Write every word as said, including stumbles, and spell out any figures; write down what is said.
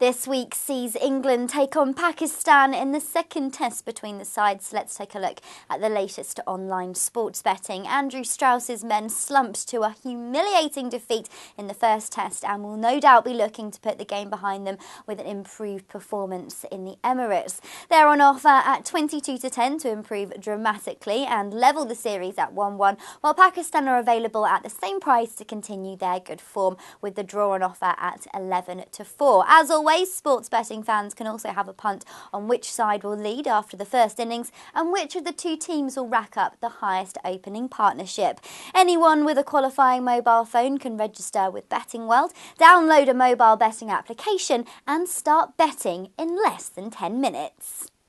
This week sees England take on Pakistan in the second test between the sides. Let's take a look at the latest online sports betting. Andrew Strauss's men slumped to a humiliating defeat in the first test and will no doubt be looking to put the game behind them with an improved performance in the Emirates. They're on offer at twenty-two to ten to improve dramatically and level the series at one one, while Pakistan are available at the same price to continue their good form, with the draw on offer at eleven to four. As always, sports betting fans can also have a punt on which side will lead after the first innings and which of the two teams will rack up the highest opening partnership. Anyone with a qualifying mobile phone can register with Betting World, download a mobile betting application and start betting in less than ten minutes.